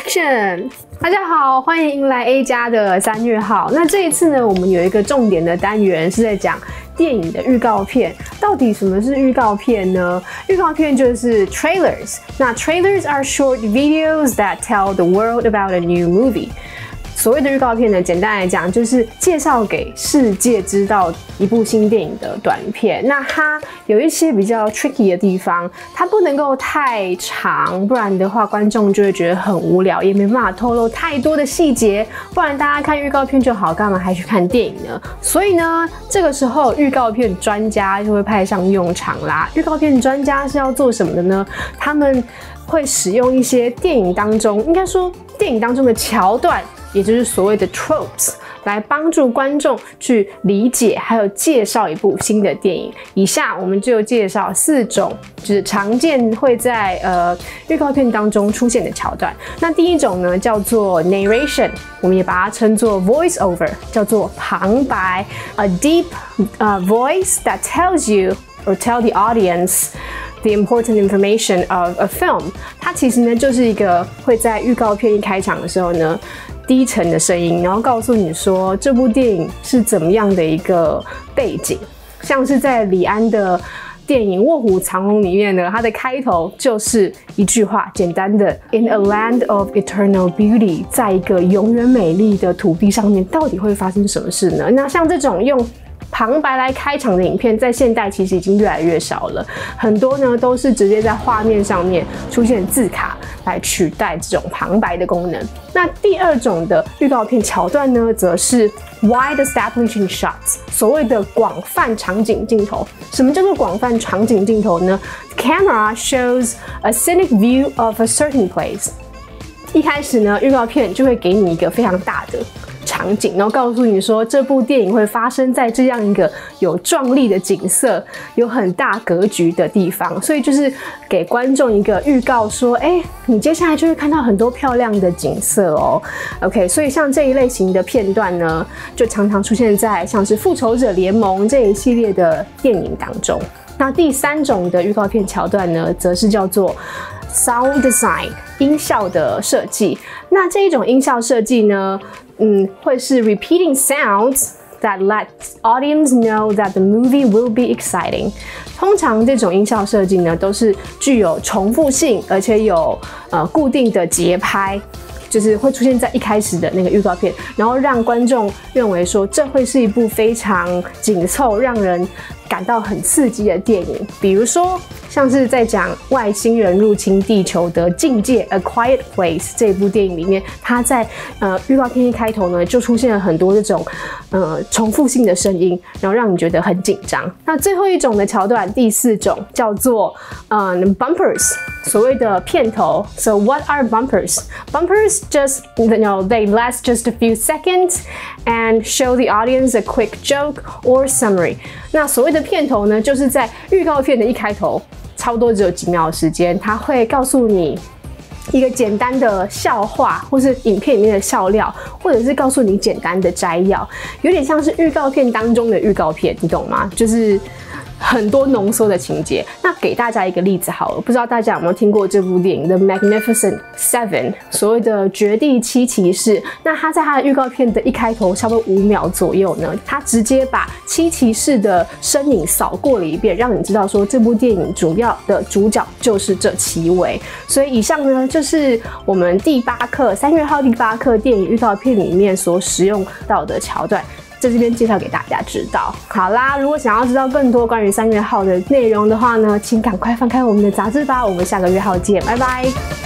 Action！ 大家好，欢迎来 A 家的3月号。那这一次呢，我们有一个重点的单元是在讲电影的预告片。到底什么是预告片呢？预告片就是 trailers。那 trailers are short videos that tell the world about a new movie。所谓的预告片呢，简单来讲就是介绍给世界知道一部新电影的短片。那它有一些比较 tricky 的地方，它不能够太长，不然的话观众就会觉得很无聊，也没办法透露太多的细节。不然大家看预告片就好，干嘛还去看电影呢？所以呢，这个时候预告片专家就会派上用场啦。预告片专家是要做什么的呢？他们会使用一些电影当中，应该说电影当中的桥段，也就是所谓的 tropes， 来帮助观众去理解还有介绍一部新的电影。以下我们就介绍4种，就是常见会在预告片当中出现的桥段。那第一种呢叫做 narration， 我们也把它称作 voice over， 叫做旁白 ，a deep voice that tells you or tell the audience。The important information of a film， 它其实呢就是一个会在预告片一开场的时候呢，低沉的声音，然后告诉你说这部电影是怎么样的一个背景，像是在李安的电影《卧虎藏龙》里面呢，它的开头就是一句话，简单的 "In a land of eternal beauty"， 在一个永远美丽的土地上面，到底会发生什么事呢？那像这种用旁白来开场的影片，在现代其实已经越来越少了，很多呢都是直接在画面上面出现字卡来取代这种旁白的功能。那第二种的预告片桥段呢，则是 wide establishing shots， 所谓的广泛场景镜头。什么叫做广泛场景镜头呢？ Camera shows a scenic view of a certain place。一开始呢，预告片就会给你一个非常大的场景，然后告诉你说这部电影会发生在这样一个有壮丽的景色、有很大格局的地方，所以就是给观众一个预告说，你接下来就会看到很多漂亮的景色哦。OK， 所以像这一类型的片段呢，就常常出现在像是《复仇者联盟》这一系列的电影当中。那第3种的预告片桥段呢，则是叫做 sound design， 音效的设计。那这一种音效设计呢，会是 repeating sounds that let audience know that the movie will be exciting。通常这种音效设计呢，都是具有重复性，而且有固定的节拍。就是会出现在一开始的那个预告片，然后让观众认为说这会是一部非常紧凑、让人感到很刺激的电影。比如说，像是在讲外星人入侵地球的《境界 A Quiet Place》这部电影里面，它在预告片一开头呢，就出现了很多这种重复性的声音，然后让你觉得很紧张。那最后一种的桥段，第4种叫做bumpers， 所谓的片头。So what are bumpers? Bumpers just they last just a few seconds and show the audience a quick joke or summary。那所谓的片头呢，就是在预告片的一开头，差不多只有几秒的时间，它会告诉你一个简单的笑话，或是影片里面的笑料，或者是告诉你简单的摘要，有点像是预告片当中的预告片，你懂吗？就是很多浓缩的情节。那给大家一个例子好了，不知道大家有没有听过这部电影《The Magnificent Seven》，所谓的绝地7骑士。那他在他的预告片的一开头，差不多5秒左右呢，他直接把7骑士的身影扫过了一遍，让你知道说这部电影主要的主角就是这7位。所以以上呢，就是我们第8课3月号第8课电影预告片里面所使用到的桥段。在这边介绍给大家知道。好啦，如果想要知道更多关于3月号的内容的话呢，请赶快翻开我们的杂志吧。我们下个月号见，拜拜。